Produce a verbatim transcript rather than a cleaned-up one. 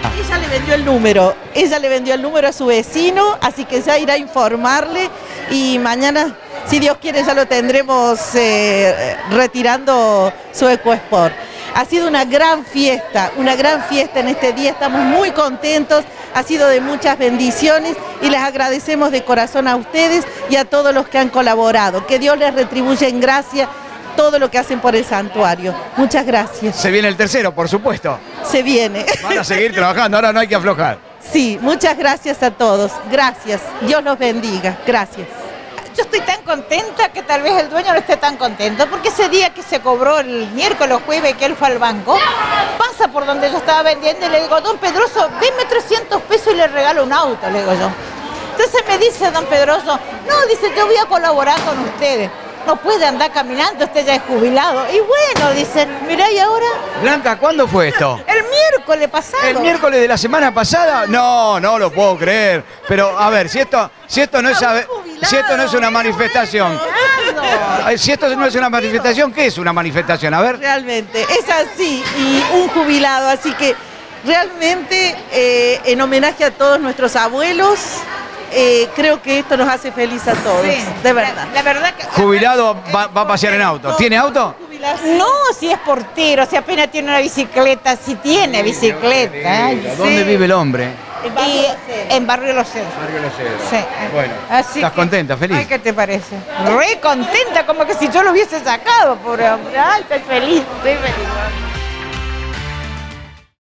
Ella le vendió el número, ella le vendió el número a su vecino, así que ya irá a informarle y mañana, si Dios quiere, ya lo tendremos eh, retirando su EcoSport. Ha sido una gran fiesta, una gran fiesta en este día, estamos muy contentos, ha sido de muchas bendiciones y les agradecemos de corazón a ustedes y a todos los que han colaborado. Que Dios les retribuya en gracia todo lo que hacen por el santuario. Muchas gracias. Se viene el tercero, por supuesto. Se viene. Van a seguir trabajando, ahora no hay que aflojar. Sí, muchas gracias a todos. Gracias. Dios los bendiga. Gracias. Yo estoy tan contenta que tal vez el dueño no esté tan contento, porque ese día que se cobró el miércoles o jueves que él fue al banco, pasa por donde yo estaba vendiendo y le digo, don Pedroso, deme trescientos pesos y le regalo un auto, le digo yo. Entonces me dice don Pedroso, no, dice, yo voy a colaborar con ustedes. No puede andar caminando, usted ya es jubilado. Y bueno, dicen, mirá, ¿y ahora? Blanca, ¿cuándo fue esto? El miércoles pasado. ¿El miércoles de la semana pasada? No, no lo puedo creer. Pero, a ver, si esto, si esto no es, si esto no es una manifestación, si esto no es una manifestación, ¿qué es una manifestación? A ver. Realmente, es así, y un jubilado, así que realmente eh, en homenaje a todos nuestros abuelos, Eh, creo que esto nos hace feliz a todos, sí, de verdad. La, la verdad que, Jubilado va, va a pasear en auto. ¿Tiene auto? No, si es portero, si apenas tiene una bicicleta, si tiene bicicleta. Ay, ¿Dónde sí. vive el hombre? Y en Barrio Los Ceros. Barrio Los Ceros. Sí. Bueno, Así ¿estás que, contenta, feliz? Ay, ¿qué te parece? Re contenta, como que si yo lo hubiese sacado, pobre hombre. Ay, estoy feliz, estoy feliz.